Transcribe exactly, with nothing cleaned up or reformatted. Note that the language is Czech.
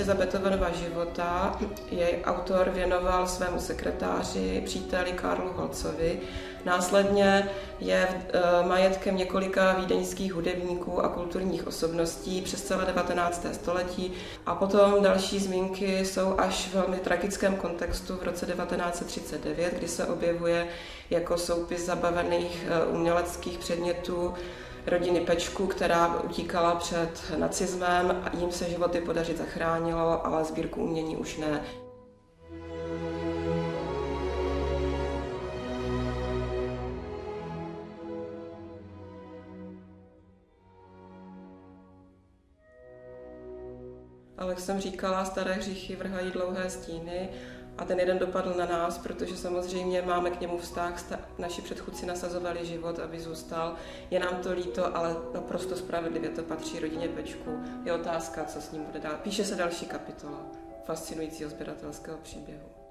ještě za Beethovenova života jej autor věnoval svému sekretáři, příteli Karlu Holcovi. Následně je majetkem několika vídeňských hudebníků a kulturních osobností přes celé devatenácté století. A potom další zmínky jsou až v velmi tragickém kontextu v roce devatenáct set třicet devět, kdy se objevuje jako soupis zabavených uměleckých předmětů rodiny Petschků, která utíkala před nacismem a jim se životy podařit zachránilo, ale sbírku umění už ne. Ale jak jsem říkala, staré hříchy vrhají dlouhé stíny a ten jeden dopadl na nás, protože samozřejmě máme k němu vztah, naši předchůdci nasazovali život, aby zůstal. Je nám to líto, ale naprosto spravedlivě to patří rodině Petschků. Je otázka, co s ním bude dál. Píše se další kapitola fascinujícího sběratelského příběhu.